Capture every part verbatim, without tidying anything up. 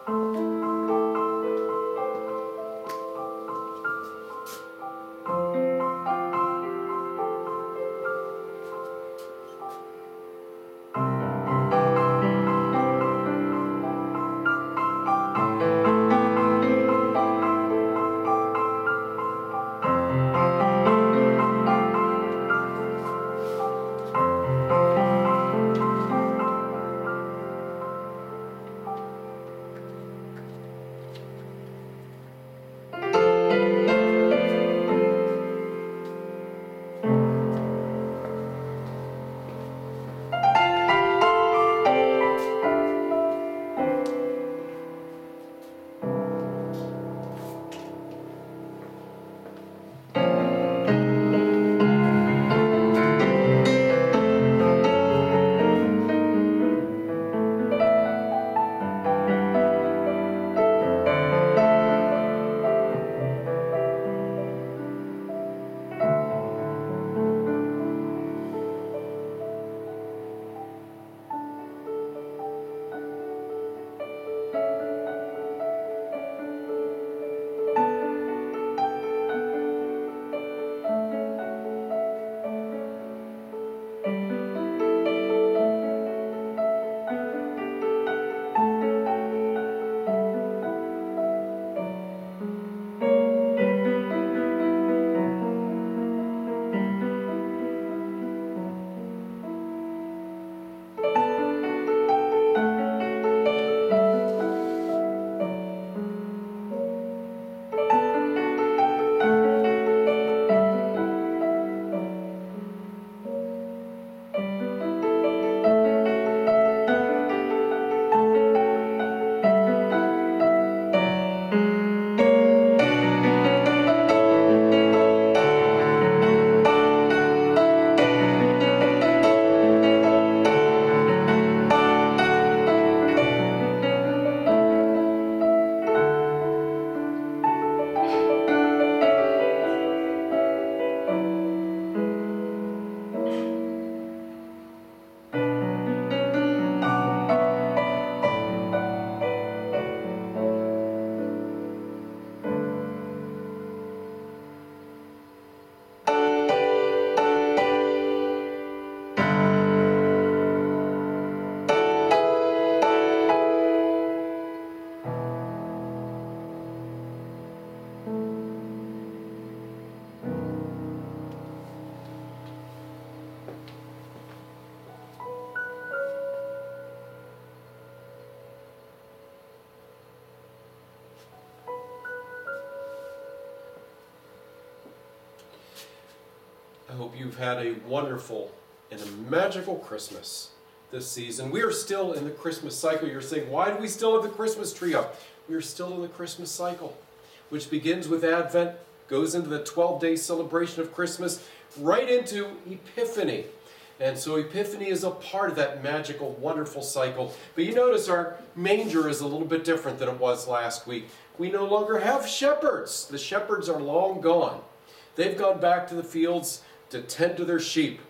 I hope you've had a wonderful and a magical Christmas this season. We are still in the Christmas cycle. You're saying, why do we still have the Christmas tree up? We are still in the Christmas cycle, which begins with Advent, goes into the twelve-day celebration of Christmas, right into Epiphany. And so Epiphany is a part of that magical, wonderful cycle. But you notice our manger is a little bit different than it was last week. We no longer have shepherds. The shepherds are long gone. They've gone back to the fields to tend to their sheep.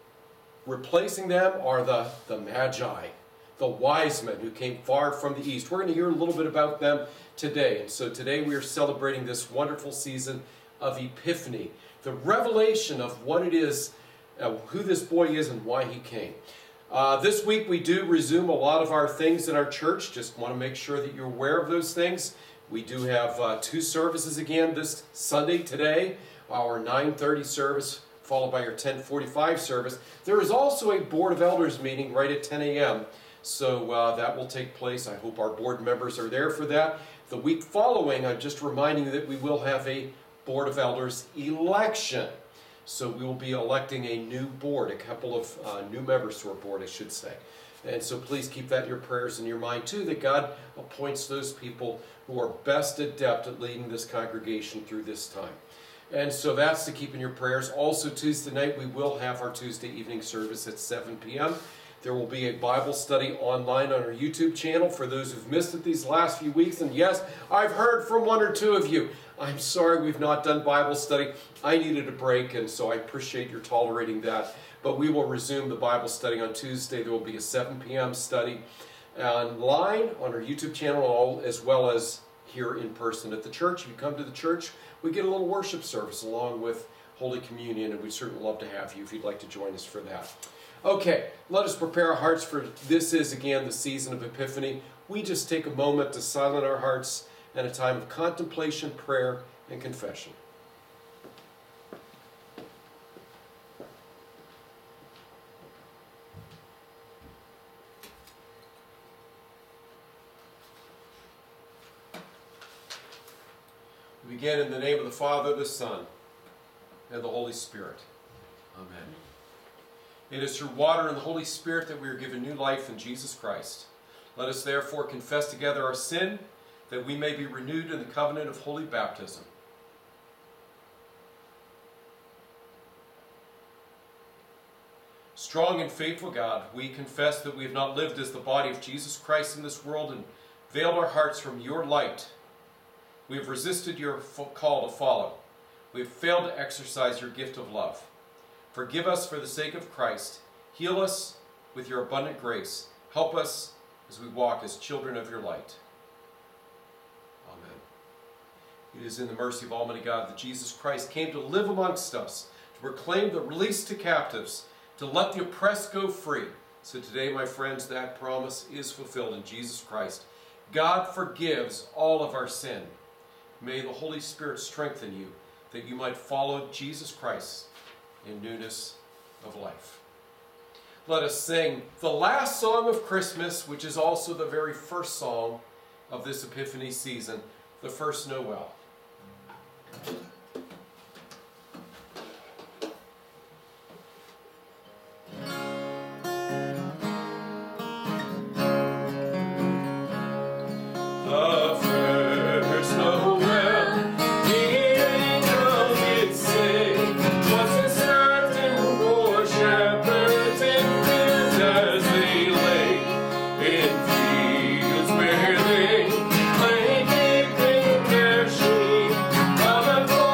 Replacing them are the, the Magi, the Wisemen who came far from the east. We're going to hear a little bit about them today. And so today we are celebrating this wonderful season of Epiphany, the revelation of what it is, uh, who this boy is and why he came. Uh, this week we do resume a lot of our things in our church. Just want to make sure that you're aware of those things. We do have uh, two services again this Sunday today, our nine thirty service followed by our ten forty-five service. There is also a Board of Elders meeting right at ten a m So uh, that will take place. I hope our board members are there for that. The week following, I'm just reminding you that we will have a Board of Elders election. So we will be electing a new board, a couple of uh, new members to our board, I should say. And so please keep that in your prayers and your mind too, that God appoints those people who are best adept at leading this congregation through this time. And so that's to keep in your prayers. Also Tuesday night we will have our Tuesday evening service at seven p m There will be a Bible study online on our YouTube channel for those who've missed it these last few weeks. And yes, I've heard from one or two of you. I'm sorry we've not done Bible study. I needed a break, and so I appreciate your tolerating that. But we will resume the Bible study on Tuesday. There will be a seven p m study. online on our YouTube channel, as well as here in person at the church. If you come to the church, we get a little worship service along with Holy Communion, and we'd certainly love to have you if you'd like to join us for that. Okay, let us prepare our hearts, for this is again the season of Epiphany. We just take a moment to silence our hearts in a time of contemplation, prayer, and confession. We begin in the name of the Father, the Son, and the Holy Spirit. Amen. It is through water and the Holy Spirit that we are given new life in Jesus Christ. Let us therefore confess together our sin, that we may be renewed in the covenant of holy baptism. Strong and faithful God, we confess that we have not lived as the body of Jesus Christ in this world and veiled our hearts from your light. We have resisted your call to follow. We have failed to exercise your gift of love. Forgive us for the sake of Christ. Heal us with your abundant grace. Help us as we walk as children of your light. Amen. It is in the mercy of Almighty God that Jesus Christ came to live amongst us, to proclaim the release to captives, to let the oppressed go free. So today, my friends, that promise is fulfilled in Jesus Christ. God forgives all of our sin. May the Holy Spirit strengthen you, that you might follow Jesus Christ in newness of life. Let us sing the last song of Christmas, which is also the very first song of this Epiphany season, the first Noel. Their sheep, of a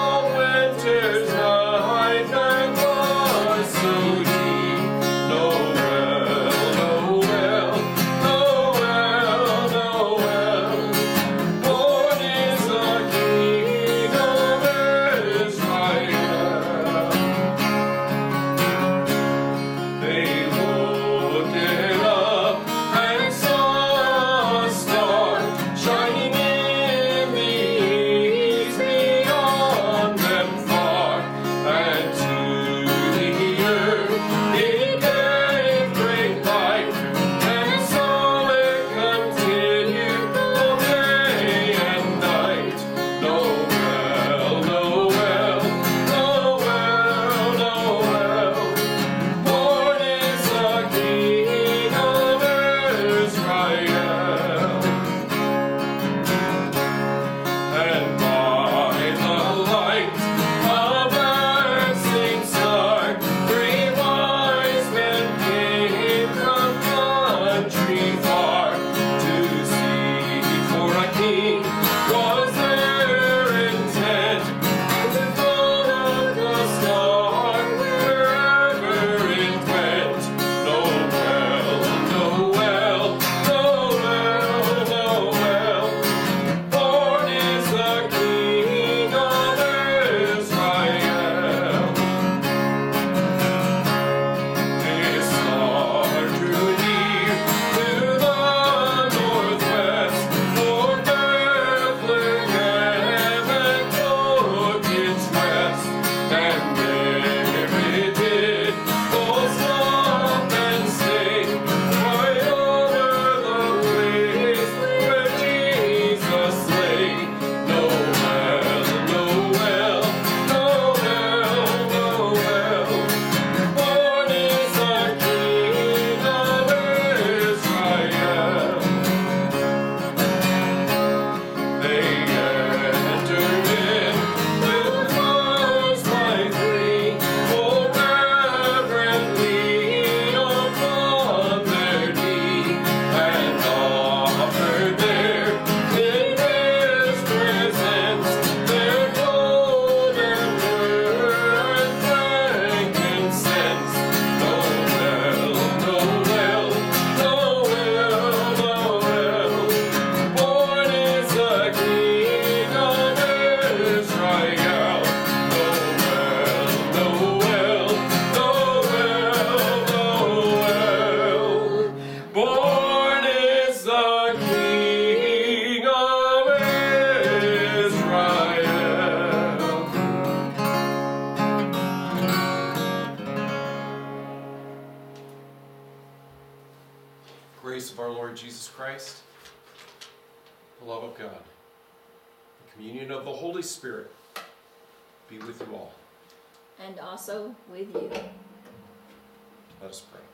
grace of our Lord Jesus Christ, the love of God, the communion of the Holy Spirit be with you all. And also with you. Let us pray.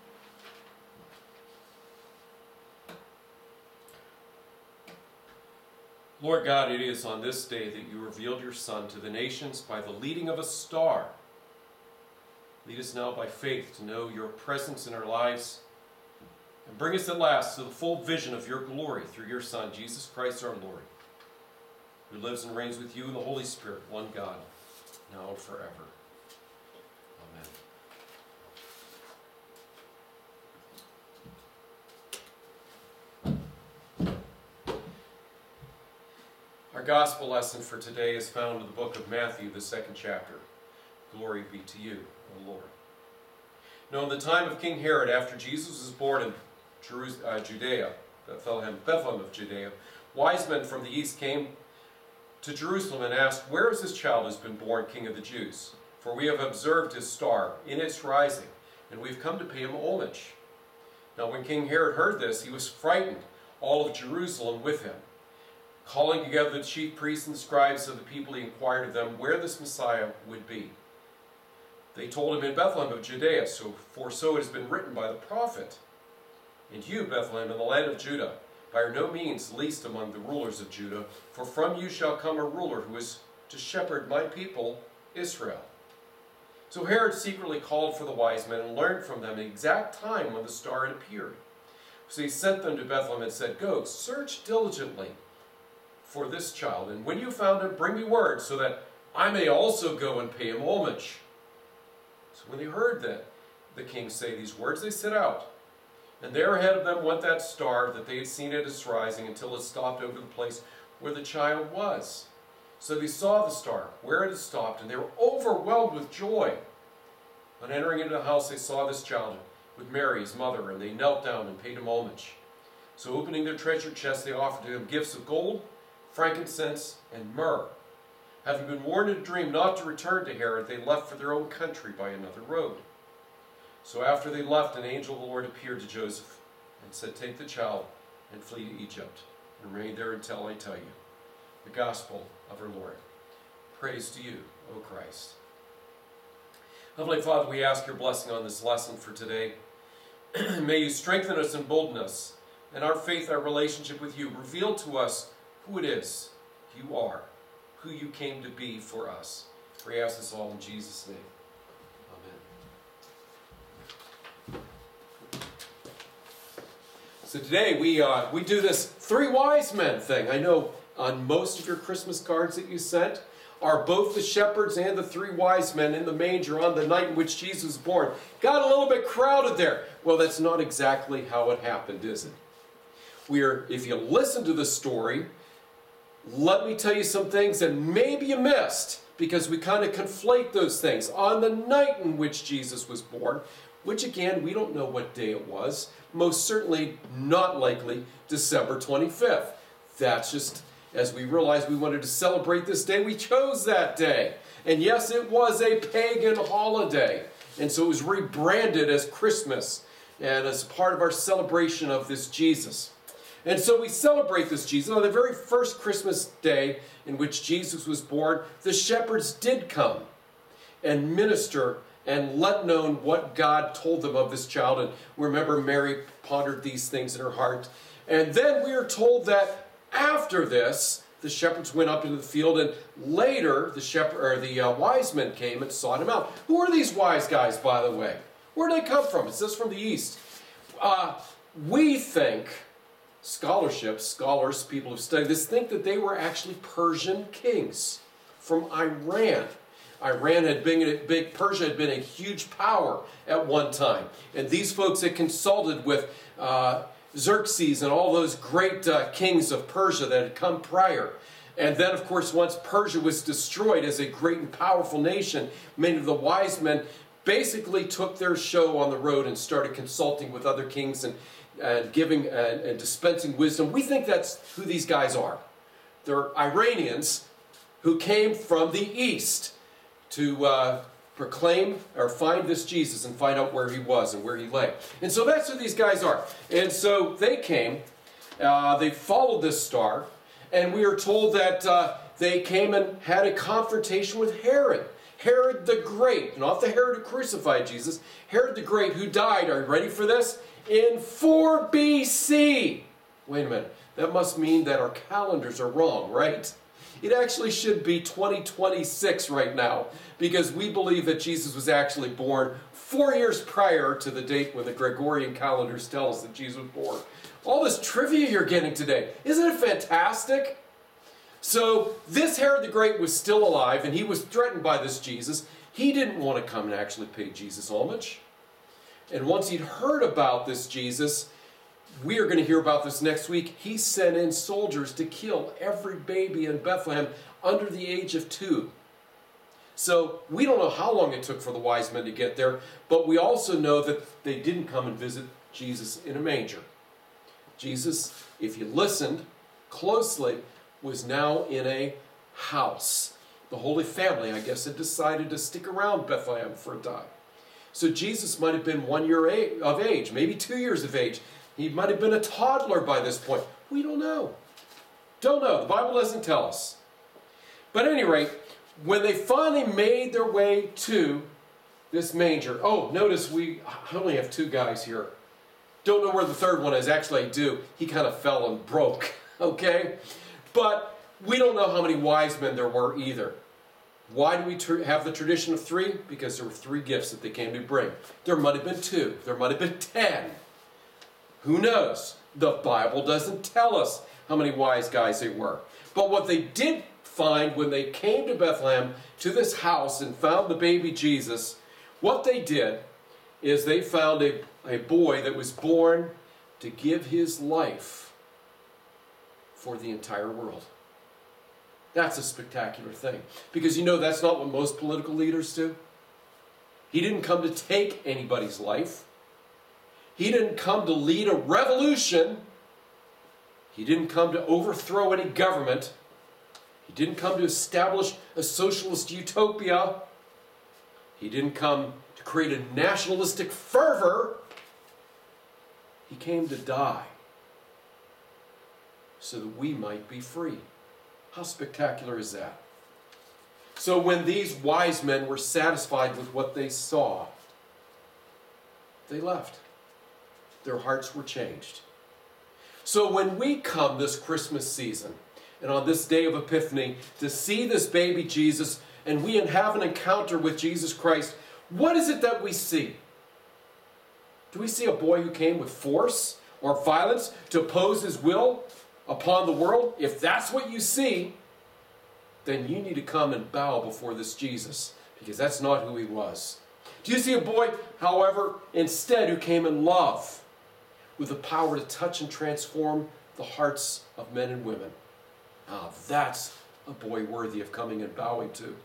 Lord God, it is on this day that you revealed your Son to the nations by the leading of a star. Lead us now by faith to know your presence in our lives, and bring us at last to the full vision of your glory through your Son, Jesus Christ our Lord, who lives and reigns with you in the Holy Spirit, one God, now and forever. Amen. Our gospel lesson for today is found in the book of Matthew, the second chapter. Glory be to you, O Lord. Now in the time of King Herod, after Jesus was born in Jerusalem, uh, Judea, Bethlehem, Bethlehem of Judea, wise men from the east came to Jerusalem and asked, "Where is this child who has been born King of the Jews? For we have observed his star in its rising, and we have come to pay him homage." Now when King Herod heard this, he was frightened, all of Jerusalem with him. Calling together the chief priests and scribes of the people, he inquired of them where this Messiah would be. They told him, "In Bethlehem of Judea, so, for so it has been written by the prophet. And you, Bethlehem, in the land of Judah, by no means least among the rulers of Judah, for from you shall come a ruler who is to shepherd my people, Israel." So Herod secretly called for the wise men and learned from them the exact time when the star had appeared. So he sent them to Bethlehem and said, "Go, search diligently for this child, and when you found him, bring me word, so that I may also go and pay him homage." So when they heard that the king say these words, they set out. And there ahead of them went that star that they had seen at its rising, until it stopped over the place where the child was. So they saw the star, where it had stopped, and they were overwhelmed with joy. On entering into the house, they saw this child with Mary, his mother, and they knelt down and paid him homage. So opening their treasure chest, they offered to him gifts of gold, frankincense, and myrrh. Having been warned in a dream not to return to Herod, they left for their own country by another road. So after they left, an angel of the Lord appeared to Joseph and said, "Take the child and flee to Egypt, and remain there until I tell you." The gospel of our Lord. Praise to you, O Christ. Heavenly Father, we ask your blessing on this lesson for today. May you strengthen us and bolden us, and our faith, our relationship with you. Reveal to us who it is you are, who you came to be for us. We ask this all in Jesus' name. Amen. So today we uh, we do this three wise men thing. I know on most of your Christmas cards that you sent are both the shepherds and the three wise men in the manger on the night in which Jesus was born. Got a little bit crowded there. Well, that's not exactly how it happened, is it? We're, if you listen to the story, let me tell you some things that maybe you missed, because we kind of conflate those things. On the night in which Jesus was born, which again, we don't know what day it was, most certainly not likely December twenty-fifth. That's just, as we realized we wanted to celebrate this day, we chose that day. And yes, it was a pagan holiday, and so it was rebranded as Christmas, and as part of our celebration of this Jesus. And so we celebrate this Jesus. On the very first Christmas day in which Jesus was born, the shepherds did come and minister and let known what God told them of this child. And remember, Mary pondered these things in her heart. And then we are told that after this, the shepherds went up into the field, and later the shepherd or the uh, wise men came and sought him out. Who are these wise guys, by the way? Where do they come from? It says from the east. Uh, we think... Scholarships, scholars, people who study this, think that they were actually Persian kings from Iran. Iran had been a big, Persia had been a huge power at one time. And these folks had consulted with uh, Xerxes and all those great uh, kings of Persia that had come prior. And then, of course, once Persia was destroyed as a great and powerful nation, many of the wise men basically took their show on the road and started consulting with other kings and and giving and, and dispensing wisdom. We think that's who these guys are. They're Iranians who came from the east to uh, proclaim or find this Jesus and find out where he was and where he lay. And so that's who these guys are. And so they came, uh, they followed this star, and we are told that uh, they came and had a confrontation with Herod. Herod the Great, not the Herod who crucified Jesus, Herod the Great, who died, are you ready for this? In four B C. Wait a minute, that must mean that our calendars are wrong, right? It actually should be twenty twenty-six right now, because we believe that Jesus was actually born four years prior to the date when the Gregorian calendars tell us that Jesus was born. All this trivia you're getting today, isn't it fantastic? So this Herod the Great was still alive, and he was threatened by this Jesus. He didn't want to come and actually pay Jesus homage. And once he'd heard about this Jesus, we are going to hear about this next week, he sent in soldiers to kill every baby in Bethlehem under the age of two. So we don't know how long it took for the wise men to get there, but we also know that they didn't come and visit Jesus in a manger. Jesus, if you listened closely, was now in a house. The Holy Family, I guess, had decided to stick around Bethlehem for a time. So Jesus might have been one year of age, maybe two years of age. He might have been a toddler by this point. We don't know. Don't know. The Bible doesn't tell us. But at any rate, when they finally made their way to this manger. Oh, notice we I only have two guys here. Don't know where the third one is. Actually, I do. He kind of fell and broke. Okay? But we don't know how many wise men there were either. Why do we tr- have the tradition of three? Because there were three gifts that they came to bring. There might have been two. There might have been ten. Who knows? The Bible doesn't tell us how many wise guys they were. But what they did find when they came to Bethlehem, to this house, and found the baby Jesus, what they did is they found a, a boy that was born to give his life for the entire world. That's a spectacular thing. Because you know that's not what most political leaders do. He didn't come to take anybody's life. He didn't come to lead a revolution. He didn't come to overthrow any government. He didn't come to establish a socialist utopia. He didn't come to create a nationalistic fervor. He came to die so that we might be free. How spectacular is that? So when these wise men were satisfied with what they saw, they left. Their hearts were changed. So when we come this Christmas season, and on this day of Epiphany, to see this baby Jesus, and we have an encounter with Jesus Christ, what is it that we see? Do we see a boy who came with force or violence to oppose his will upon the world? If that's what you see, then you need to come and bow before this Jesus, because that's not who he was. Do you see a boy, however, instead who came in love, with the power to touch and transform the hearts of men and women? Ah, that's a boy worthy of coming and bowing to.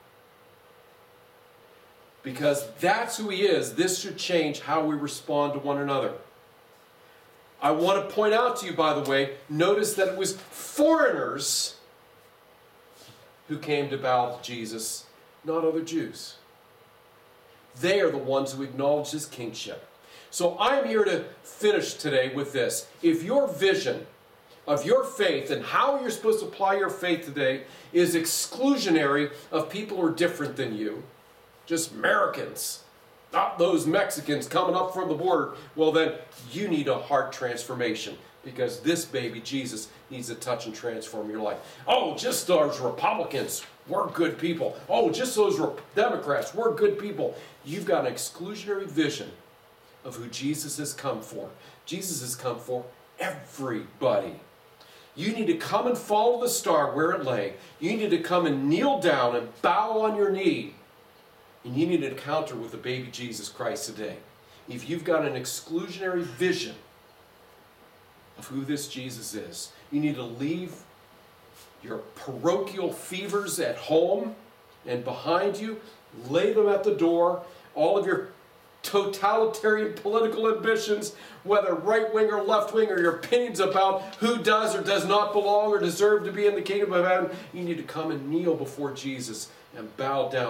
Because that's who he is. This should change how we respond to one another. I want to point out to you, by the way, notice that it was foreigners who came to bow to Jesus, not other Jews. They are the ones who acknowledge his kingship. So I'm here to finish today with this. If your vision of your faith and how you're supposed to apply your faith today is exclusionary of people who are different than you, just Americans, not those Mexicans coming up from the border, well then you need a heart transformation, because this baby Jesus needs to touch and transform your life. Oh, just those Republicans, we're good people. Oh, just those Re- Democrats, we're good people. You've got an exclusionary vision of who Jesus has come for. Jesus has come for everybody. You need to come and follow the star where it lay. You need to come and kneel down and bow on your knee. And you need an encounter with the baby Jesus Christ today. If you've got an exclusionary vision of who this Jesus is, you need to leave your parochial fevers at home and behind you, lay them at the door, all of your totalitarian political ambitions, whether right-wing or left-wing, or your opinions about who does or does not belong or deserve to be in the kingdom of heaven. You need to come and kneel before Jesus and bow down.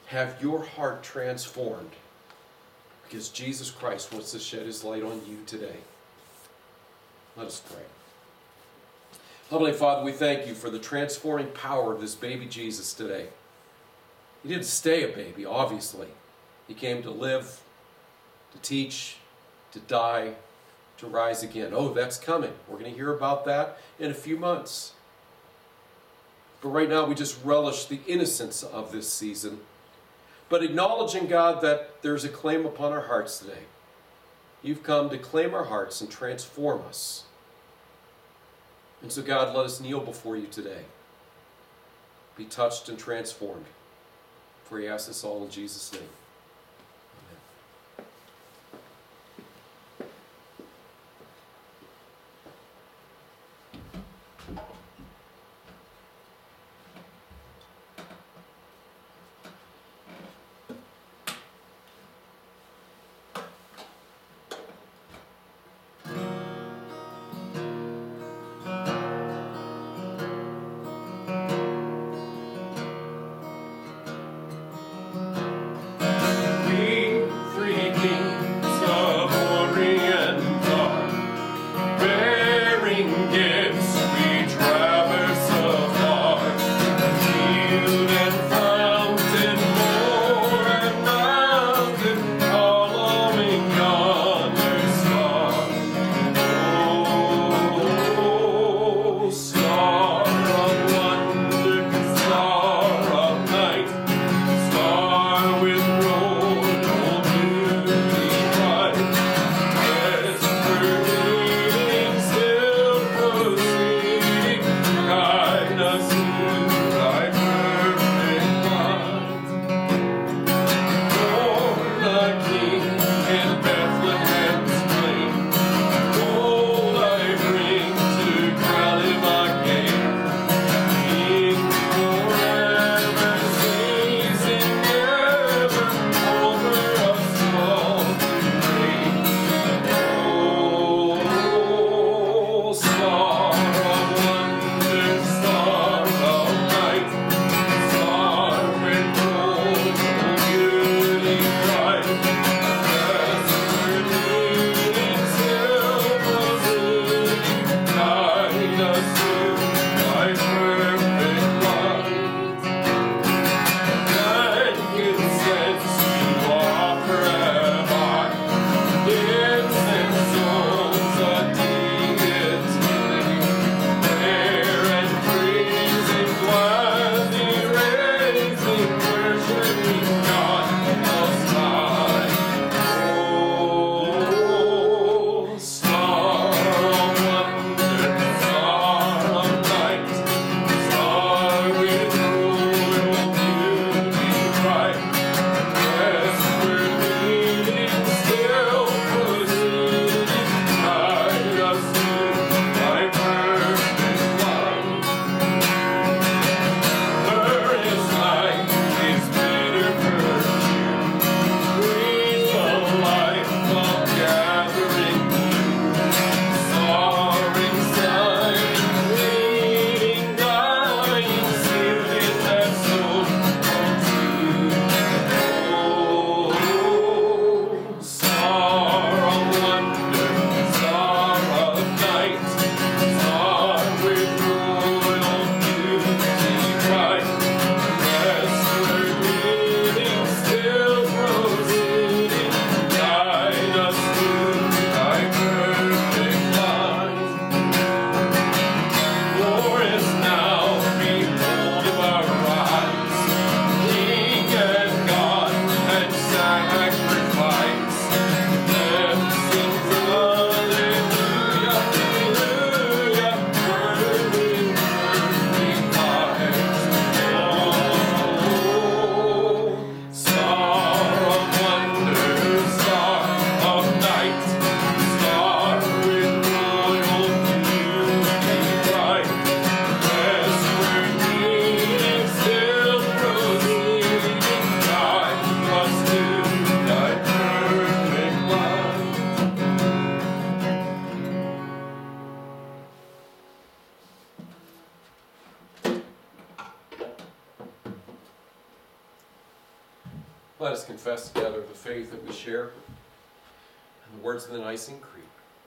have your heart transformed because Jesus Christ wants to shed his light on you today. Let us pray. Heavenly Father, we thank you for the transforming power of this baby Jesus today. He didn't stay a baby, obviously. He came to live, to teach, to die, to rise again. Oh, that's coming. We're going to hear about that in a few months. But right now we just relish the innocence of this season, but acknowledging, God, that there's a claim upon our hearts today. You've come to claim our hearts and transform us. And so, God, let us kneel before you today. Be touched and transformed. For we ask this all in Jesus' name. us confess together the faith that we share and the words of the Nicene Creed.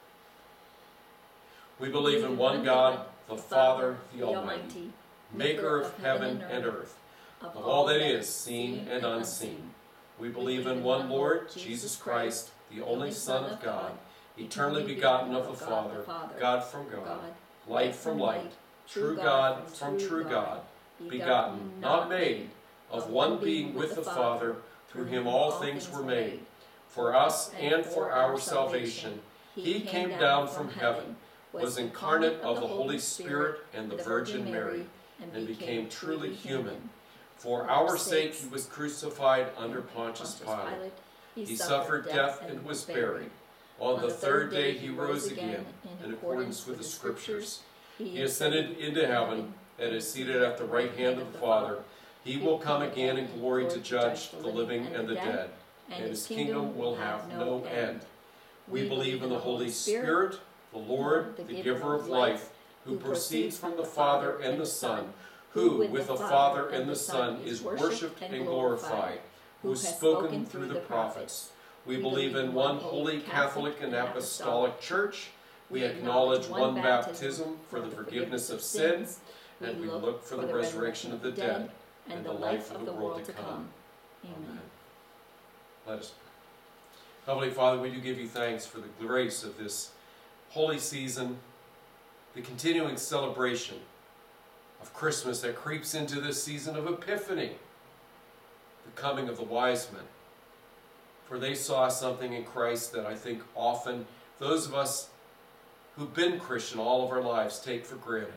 We believe in one God, the Father, the Almighty, maker of heaven and earth, of all that is seen and unseen. We believe in one Lord, Jesus Christ, the only Son of God, eternally begotten of the Father, God from God, light from light, true God from true God, begotten, not made, of one being with the Father, through him all things were made. For us and for our salvation, he came down from heaven, was incarnate of the Holy Spirit and the Virgin Mary, and became truly human. For our sake he was crucified under Pontius Pilate. He suffered death and was buried. On the third day he rose again, in accordance with the Scriptures. He ascended into heaven and is seated at the right hand of the Father. He will come again in glory to judge the living and the dead, and his kingdom will have no end. We believe in the Holy Spirit, the Lord, the giver of life, who proceeds from the Father and the Son, who, with the Father and the Son, is worshipped and glorified, who has spoken through the prophets. We believe in one holy Catholic and Apostolic Church. We acknowledge one baptism for the forgiveness of sins, and we look for the resurrection of the dead and the life of the world to come. Amen. Let us pray. Heavenly Father, we do give you thanks for the grace of this holy season, the continuing celebration of Christmas that creeps into this season of Epiphany, the coming of the Wisemen. For they saw something in Christ that I think often those of us who've been Christian all of our lives take for granted.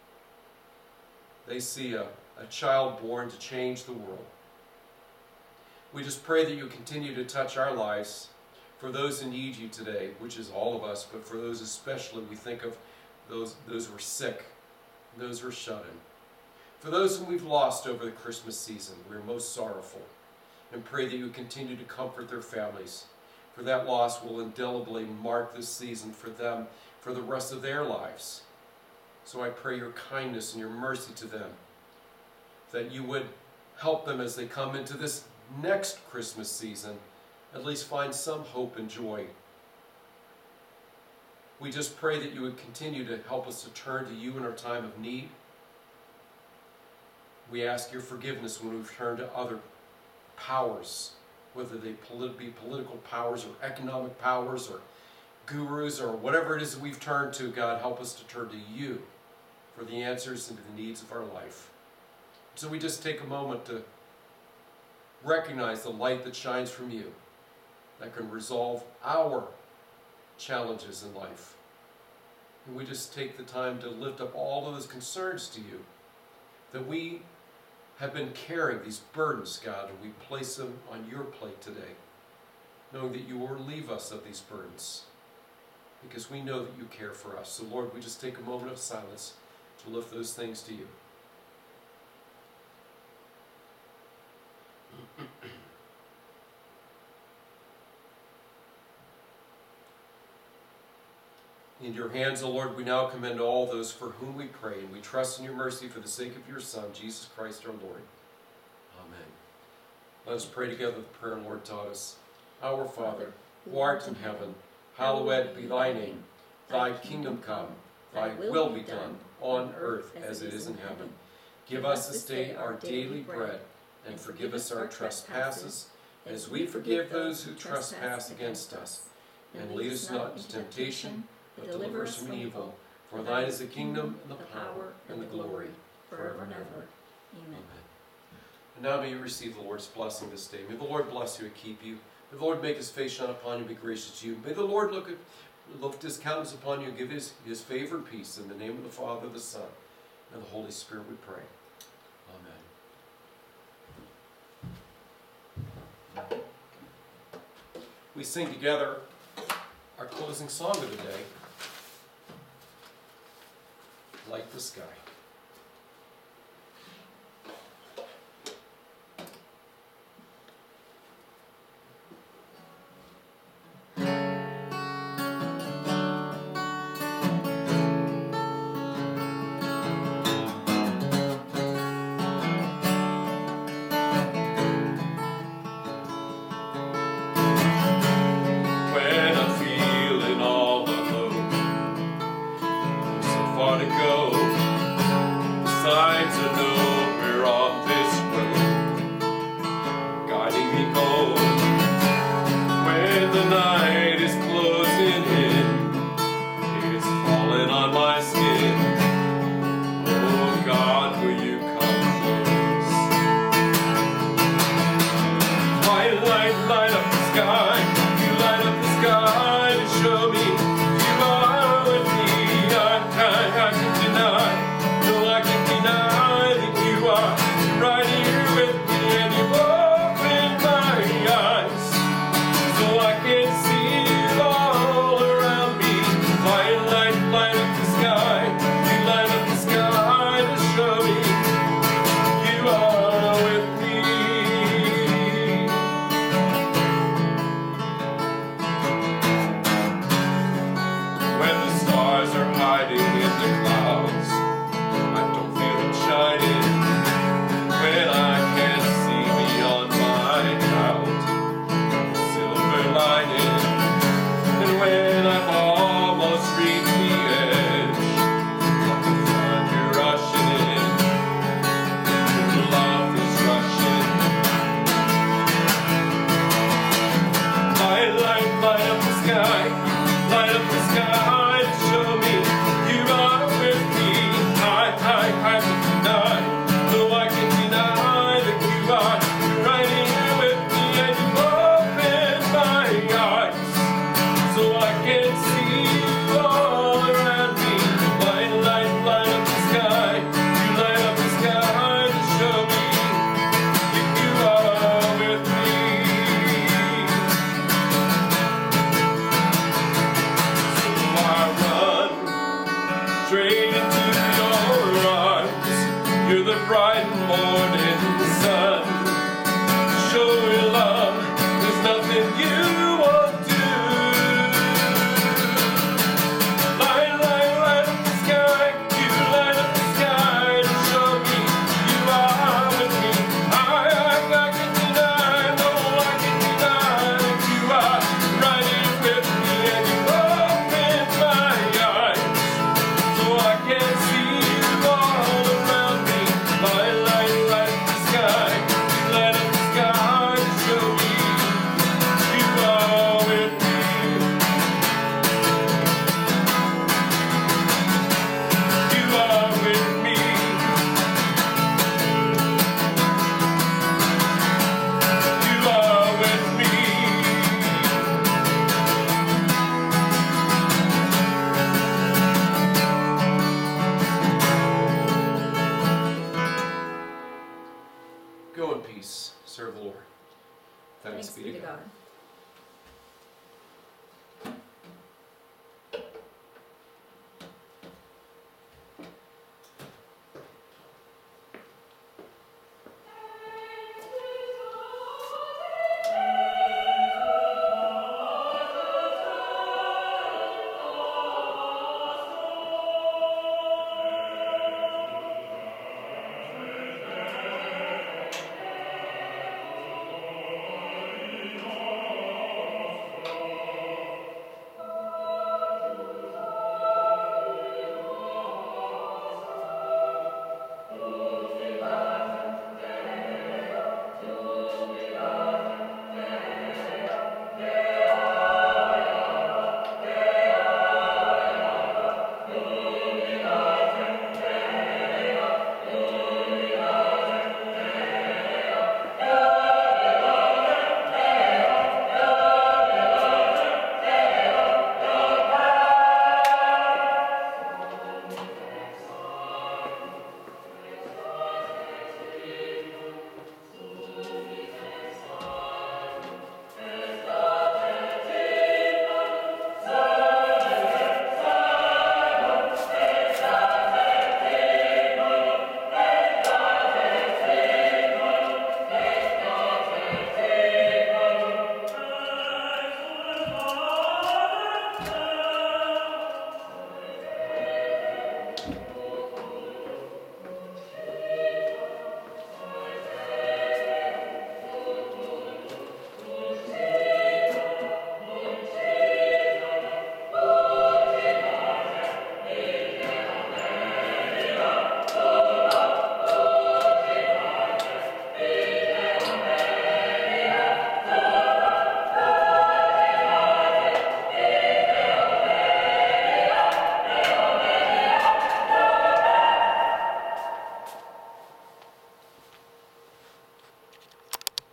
They see a, a child born to change the world. We just pray that you continue to touch our lives. For those who need you today, which is all of us, but for those especially, we think of those, those who are sick, those who are shut in. For those whom we've lost over the Christmas season, we're most sorrowful, and pray that you continue to comfort their families. For that loss will indelibly mark this season for them for the rest of their lives. So I pray your kindness and your mercy to them, that you would help them as they come into this next Christmas season, at least find some hope and joy. We just pray that you would continue to help us to turn to you in our time of need. We ask your forgiveness when we've turned to other powers, whether they be political powers or economic powers or gurus or whatever it is that we've turned to. God, help us to turn to you for the answers and the needs of our life. So we just take a moment to recognize the light that shines from you, that can resolve our challenges in life. And we just take the time to lift up all of those concerns to you, that we have been carrying these burdens, God, and we place them on your plate today, knowing that you will relieve us of these burdens, because we know that you care for us. So Lord, we just take a moment of silence to lift those things to you. In your hands, O Lord, we now commend all those for whom we pray, and we trust in your mercy for the sake of your Son, Jesus Christ our Lord. Amen. Let us pray together the prayer the Lord taught us. Our Father, who art in heaven, hallowed be thy name. Thy kingdom come, thy will be done, on earth as it is in heaven. Give us this day our daily bread, and forgive us our trespasses, as we forgive those who trespass against us. And lead us not into temptation, but deliver us from evil. For thine is the kingdom, and the power, and the glory, forever and ever. Amen. And now may you receive the Lord's blessing this day. May the Lord bless you and keep you. May the Lord make his face shine upon you and be gracious to you. May the Lord look at, lift his countenance upon you and give his, his favor and peace. In the name of the Father, the Son, and the Holy Spirit we pray. Amen. We sing together our closing song of the day, Like the Sky. the night.